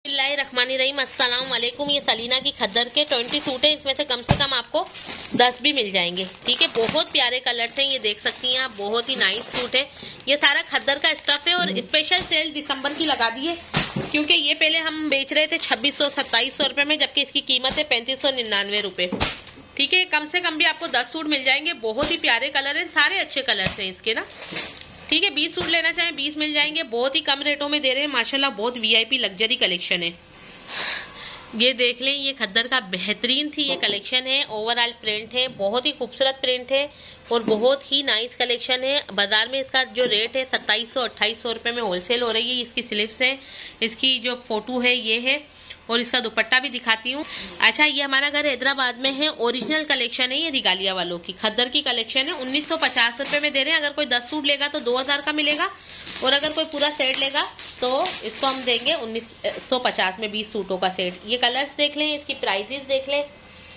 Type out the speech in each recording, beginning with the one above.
बिस्मिल्लाहिर्रहमानिर्रहीम, अस्सलाम वालेकुम। ये सलीना की खद्दर के 20 सूट है, इसमें से कम आपको 10 भी मिल जाएंगे। ठीक है, बहुत प्यारे कलर्स हैं, ये देख सकती हैं आप, बहुत ही नाइस सूट है। ये सारा खद्दर का स्टफ है और स्पेशल सेल दिसंबर की लगा दी है, क्योंकि ये पहले हम बेच रहे थे 2600-2700 रुपए में, जबकि इसकी कीमत है 3599 रुपए। ठीक है, कम से कम भी आपको 10 सूट मिल जाएंगे। बहुत ही प्यारे कलर हैं, सारे अच्छे कलर्स हैं इसके ना। ठीक है, 20 सूट लेना चाहें 20 मिल जाएंगे, बहुत ही कम रेटों में दे रहे हैं माशाल्लाह। बहुत वीआईपी लग्जरी कलेक्शन है। ये देख लें, ये खद्दर का बेहतरीन थी ये कलेक्शन है। ओवरऑल प्रिंट है, बहुत ही खूबसूरत प्रिंट है और बहुत ही नाइस कलेक्शन है। बाजार में इसका जो रेट है 2700-2800 रुपए में होलसेल हो रही है। इसकी स्लीव्स है, इसकी जो फोटो है ये है, और इसका दुपट्टा भी दिखाती हूँ। अच्छा, ये हमारा घर हैदराबाद में है, ओरिजिनल कलेक्शन है ये रिगालिया वालों की। खद्दर की कलेक्शन है, 1950 रुपए में दे रहे हैं। अगर कोई 10 सूट लेगा तो 2000 का मिलेगा, और अगर कोई पूरा सेट लेगा तो इसको हम देंगे 1950 में 20 सूटों का सेट। ये कलर्स देख लें, इसकी प्राइजेस देख लें,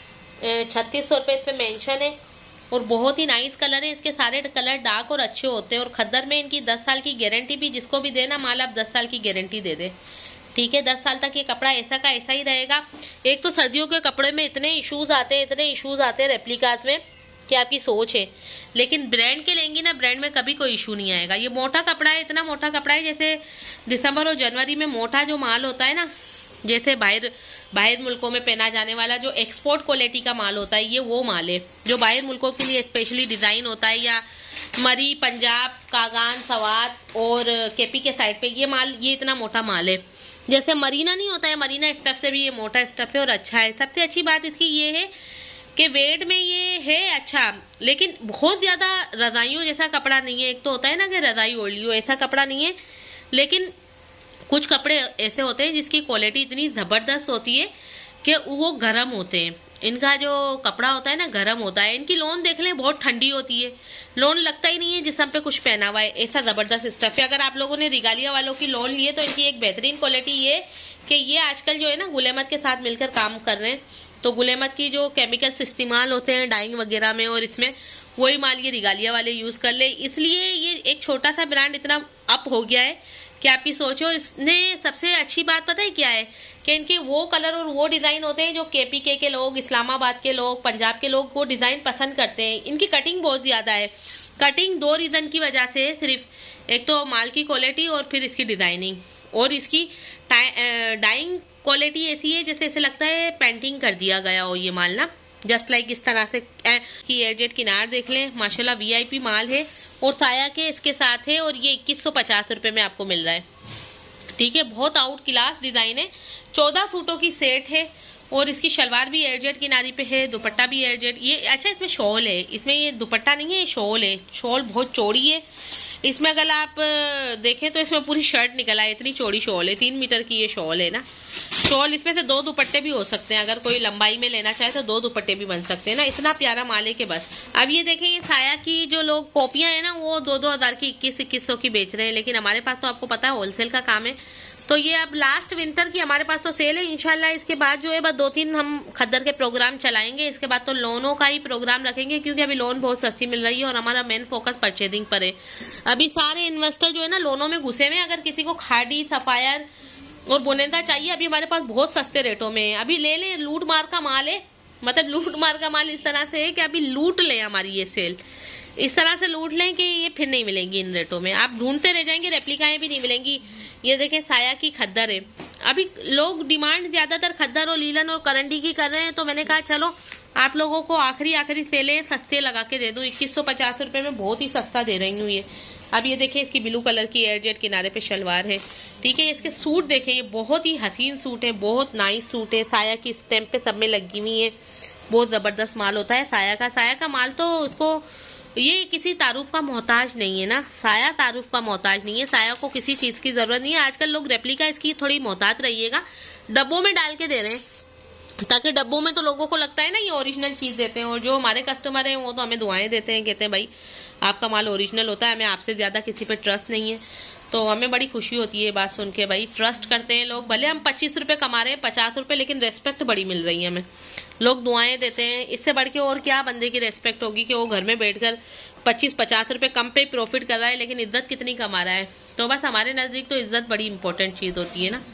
3600 रुपए इस पे मेंशन है, और बहुत ही नाइस कलर है। इसके सारे कलर डार्क और अच्छे होते हैं, और खद्दर में इनकी 10 साल की गारंटी भी, जिसको भी देना माल आप 10 साल की गारंटी दे दे। ठीक है, 10 साल तक ये कपड़ा ऐसा का ऐसा ही रहेगा। एक तो सर्दियों के कपड़े में इतने इश्यूज आते हैं रेप्लिकास में कि आपकी सोच है, लेकिन ब्रांड के लेंगी ना, ब्रांड में कभी कोई इशू नहीं आएगा। ये मोटा कपड़ा है, इतना मोटा कपड़ा है, जैसे दिसंबर और जनवरी में मोटा जो माल होता है ना, जैसे बाहर मुल्कों में पहना जाने वाला जो एक्सपोर्ट क्वालिटी का माल होता है, ये वो माल है जो बाहर मुल्कों के लिए स्पेशली डिजाइन होता है, या मरी, पंजाब, कागान, सवात और केपी के साइड पे ये माल, ये इतना मोटा माल है। जैसे मरीना नहीं होता है, मरीना स्टफ से भी ये मोटा स्टफ है और अच्छा है। सबसे अच्छी बात इसकी ये है कि वेट में ये है अच्छा, लेकिन बहुत ज्यादा रजाइयों जैसा कपड़ा नहीं है। एक तो होता है ना कि रजाई ओढ़ लियो, ऐसा कपड़ा नहीं है। लेकिन कुछ कपड़े ऐसे होते हैं जिसकी क्वालिटी इतनी जबरदस्त होती है कि वो गर्म होते हैं। इनका जो कपड़ा होता है ना, गर्म होता है। इनकी लोन देख लें, बहुत ठंडी होती है, लोन लगता ही नहीं है जिस्म पे कुछ पहना हुआ है, ऐसा जबरदस्त स्टफ है। अगर आप लोगों ने रिगालिया वालों की लोन ली है तो इनकी एक बेहतरीन क्वालिटी ये कि ये आजकल जो है ना गुलेमत के साथ मिलकर काम कर रहे हैं, तो गुलेमत की जो केमिकल्स इस्तेमाल होते हैं डाइंग वगैरह में, और इसमें वही माल ये रिगालिया वाले यूज कर ले, इसलिए ये एक छोटा सा ब्रांड इतना अप हो गया है कि आपकी सोचो। इसने सबसे अच्छी बात पता है क्या है कि इनके वो कलर और वो डिजाइन होते हैं जो केपीके के लोग, इस्लामाबाद के लोग, पंजाब के लोग वो डिजाइन पसंद करते हैं। इनकी कटिंग बहुत ज्यादा है। कटिंग 2 रीजन की वजह से है सिर्फ, एक तो माल की क्वालिटी और फिर इसकी डिजाइनिंग, और इसकी डाइंग क्वालिटी ऐसी है जैसे ऐसे लगता है पेंटिंग कर दिया गया हो ये माल ना, जस्ट लाइक इस तरह से। की एजेड किनार देख लें, माशाल्लाह वीआईपी माल है, और साया के इसके साथ है, और ये 2150 रुपए में आपको मिल रहा है। ठीक है, बहुत आउट क्लास डिजाइन है। 14 सूटों की सेट है, और इसकी शलवार भी एयरजेट किनारी पे है, दुपट्टा भी एयरजेट। ये अच्छा, इसमें शॉल है, इसमें ये दुपट्टा नहीं है, ये शॉल है। शॉल बहुत चौड़ी है इसमें, अगर आप देखें तो इसमें पूरी शर्ट निकल आए, इतनी चौड़ी शॉल है। 3 मीटर की ये शॉल है ना। शॉल इसमें से 2 दुपट्टे भी हो सकते हैं, अगर कोई लंबाई में लेना चाहे तो 2 दुपट्टे भी बन सकते हैं ना। इतना प्यारा माल है कि बस। अब ये देखें, ये साया की जो लोग कॉपियां है ना, वो 2-2 हजार की 2100 की बेच रहे हैं, लेकिन हमारे पास तो आपको पता है होलसेल का काम है। तो ये अब लास्ट विंटर की हमारे पास तो सेल है इंशाल्लाह। इसके बाद जो है बस 2-3 हम खद्दर के प्रोग्राम चलाएंगे, इसके बाद तो लोनों का ही प्रोग्राम रखेंगे, क्योंकि अभी लोन बहुत सस्ती मिल रही है और हमारा मेन फोकस परचेजिंग पर है। अभी सारे इन्वेस्टर जो है ना लोनों में घुसे हुए हैं। अगर किसी को खाड़ी, सफायर और बोनेदा चाहिए, अभी हमारे पास बहुत सस्ते रेटों में है, अभी ले लें। लूट मार का माल है, मतलब लूट मार का माल इस तरह से है कि अभी लूट लें हमारी ये सेल, इस तरह से लूट लें कि ये फिर नहीं मिलेंगी इन रेटों में, आप ढूंढते रह जाएंगे, रेप्लिकाएं भी नहीं मिलेंगी। ये देखें, साया की खद्दर है। अभी लोग डिमांड ज्यादातर खद्दर और लीलन और करंडी की कर रहे हैं, तो मैंने कहा चलो आप लोगों को आखिरी सेलें सस्ते लगा के दे दूं। 2150 रुपए में बहुत ही सस्ता दे रही हूँ ये। अब ये देखें, इसकी ब्लू कलर की एयरजेट किनारे पे शलवार है। ठीक है, इसके सूट देखें, ये बहुत ही हसीन सूट है, बहुत नाइस सूट है। साया की स्टैंप पे सब में लगी हुई है, बहुत जबरदस्त माल होता है साया का माल। तो उसको ये किसी तारुफ का मोहताज नहीं है ना, साया तारुफ का मोहताज नहीं है, साया को किसी चीज की जरूरत नहीं है। आजकल लोग रेप्लिका इसकी थोड़ी मोहतात रहिएगा, डब्बों में डाल के दे रहे हैं, ताकि डब्बों में तो लोगों को लगता है ना ये ओरिजिनल चीज देते हैं, और जो हमारे कस्टमर हैं वो तो हमें दुआएं देते हैं, कहते हैं भाई आपका माल ओरिजिनल होता है, हमें आपसे ज्यादा किसी पे ट्रस्ट नहीं है। तो हमें बड़ी खुशी होती है ये बात सुन के, भाई ट्रस्ट करते हैं लोग। भले हम 25 रुपए कमा रहे हैं, 50 रुपए, लेकिन रेस्पेक्ट बड़ी मिल रही है हमें, लोग दुआएं देते हैं। इससे बढ़ के और क्या बंदे की रेस्पेक्ट होगी कि वो घर में बैठकर 25-50 रुपए कम पे प्रॉफिट कर रहा है, लेकिन इज्जत कितनी कमा रहा है। तो बस हमारे नजदीक तो इज्जत बड़ी इंपॉर्टेंट चीज होती है ना।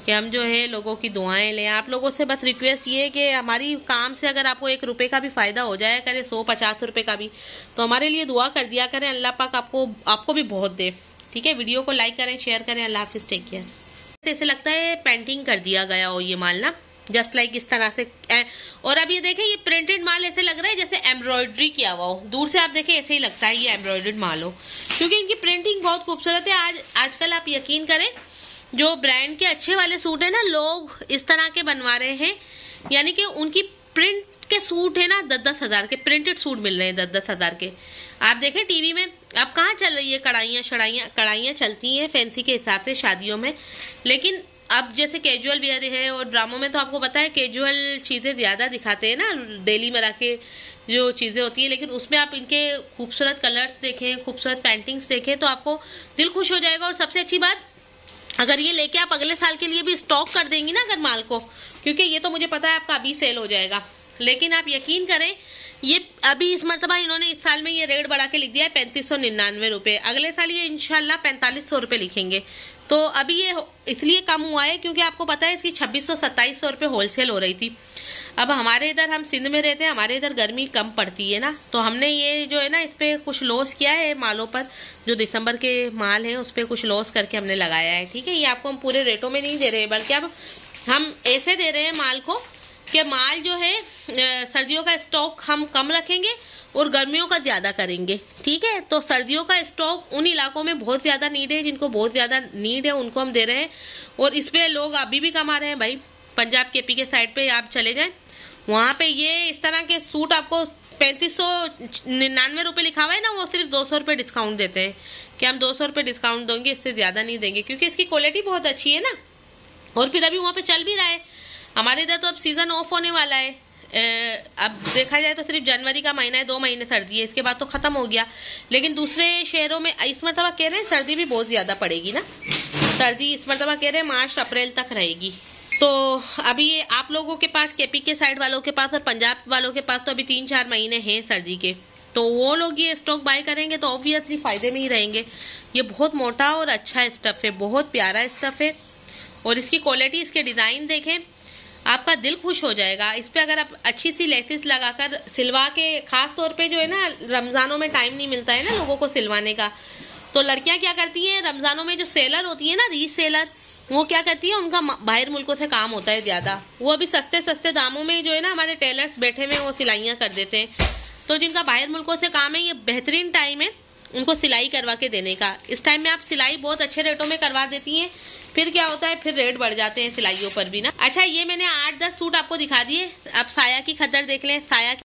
कि हम जो है लोगों की दुआएं लें। आप लोगों से बस रिक्वेस्ट ये है कि हमारी काम से अगर आपको 1 रुपए का भी फायदा हो जाए, करे 150 रुपए का भी, तो हमारे लिए दुआ कर दिया करें। अल्लाह पाक आपको भी बहुत दे। ठीक है, वीडियो को लाइक करें, शेयर करें। अल्लाह हाफिज, टेक केयर। ऐसे लगता है पेंटिंग कर दिया गया हो ये माल ना, जस्ट लाइक इस तरह से। और अब ये देखें, ये प्रिंटेड माल ऐसे लग रहा है जैसे एम्ब्रॉयडरी किया हुआ हो। दूर से आप देखें ऐसे ही लगता है ये एम्ब्रॉयडर्ड माल हो, क्योंकि इनकी प्रिंटिंग बहुत खूबसूरत है। आजकल आप यकीन करें, जो ब्रांड के अच्छे वाले सूट है ना, लोग इस तरह के बनवा रहे हैं, यानी कि उनकी प्रिंट के सूट है ना 10-10 हजार के प्रिंटेड सूट मिल रहे हैं, 10-10 हजार के। आप देखें टीवी में अब कहाँ चल रही है कढ़ाइयाँ चलती हैं फैंसी के हिसाब से शादियों में, लेकिन अब जैसे कैजुअल वियर है और ड्रामों में तो आपको पता है कैजुअल चीजें ज्यादा दिखाते हैं ना, डेली मरा के जो चीजें होती है, लेकिन उसमें आप इनके खूबसूरत कलर्स देखें, खूबसूरत पेंटिंग्स देखें तो आपको दिल खुश हो जाएगा। और सबसे अच्छी बात, अगर ये लेके आप अगले साल के लिए भी स्टॉक कर देंगी ना अगर माल को, क्योंकि ये तो मुझे पता है आपका अभी सेल हो जाएगा, लेकिन आप यकीन करें ये अभी इस मरतबा इन्होंने इस साल में ये रेट बढ़ा के लिख दिया है 3599 रुपए। अगले साल ये इंशाल्लाह 4500 रुपए लिखेंगे। तो अभी ये इसलिए कम हुआ है क्योंकि आपको पता है इसकी 2600-2700 रुपए होलसेल हो रही थी। अब हमारे इधर, हम सिंध में रहते हैं, हमारे इधर गर्मी कम पड़ती है ना, तो हमने ये जो है ना इस पे कुछ लॉस किया है मालों पर, जो दिसंबर के माल है उस पे कुछ लॉस करके हमने लगाया है। ठीक है, ये आपको हम पूरे रेटों में नहीं दे रहे, बल्कि अब हम ऐसे दे रहे हैं माल को कि माल जो है सर्दियों का स्टॉक हम कम रखेंगे और गर्मियों का ज्यादा करेंगे। ठीक है, तो सर्दियों का स्टॉक उन इलाकों में बहुत ज्यादा नीड है, जिनको बहुत ज्यादा नीड है उनको हम दे रहे हैं, और इस पे लोग अभी भी कमा रहे हैं भाई। पंजाब केपी के साइड पे आप चले जाएं, वहां पे ये इस तरह के सूट आपको 3599 रुपए लिखा हुआ है ना, वो सिर्फ 200 रुपए डिस्काउंट देते हैं कि हम 200 रुपए डिस्काउंट देंगे, इससे ज्यादा नहीं देंगे, क्योंकि इसकी क्वालिटी बहुत अच्छी है ना। और फिर अभी वहां पे चल भी रहा है। हमारे इधर तो अब सीजन ऑफ होने वाला है, अब देखा जाए तो सिर्फ जनवरी का महीना है, 2 महीने सर्दी है, इसके बाद तो खत्म हो गया। लेकिन दूसरे शहरों में इस मरतबा कह रहे हैं सर्दी भी बहुत ज्यादा पड़ेगी ना, सर्दी इस मरतबा कह रहे हैं मार्च अप्रैल तक रहेगी। तो अभी ये आप लोगों के पास, केपी के साइड वालों के पास और पंजाब वालों के पास तो अभी 3-4 महीने हैं सर्दी के, तो वो लोग ये स्टॉक बाय करेंगे तो ऑब्वियसली फायदे में ही रहेंगे। ये बहुत मोटा और अच्छा स्टफ है, बहुत प्यारा स्टफ है, और इसकी क्वालिटी, इसके डिजाइन देखें, आपका दिल खुश हो जाएगा। इस पे अगर आप अच्छी सी लेसेस लगाकर सिलवा के, खास तौर पे जो है ना रमजानों में टाइम नहीं मिलता है ना लोगों को सिलवाने का, तो लड़कियां क्या करती हैं, रमजानों में जो सेलर होती है ना, रीसेलर, वो क्या करती है, उनका बाहर मुल्कों से काम होता है ज्यादा, वो अभी सस्ते सस्ते दामों में जो है ना हमारे टेलर्स बैठे हुए वो सिलाइयां कर देते हैं। तो जिनका बाहर मुल्कों से काम है, ये बेहतरीन टाइम है उनको सिलाई करवा के देने का। इस टाइम में आप सिलाई बहुत अच्छे रेटों में करवा देती हैं, फिर क्या होता है, फिर रेट बढ़ जाते हैं सिलाइयों पर भी ना। अच्छा, ये मैंने 8-10 सूट आपको दिखा दिए, अब साया की खद्दर देख लें। साया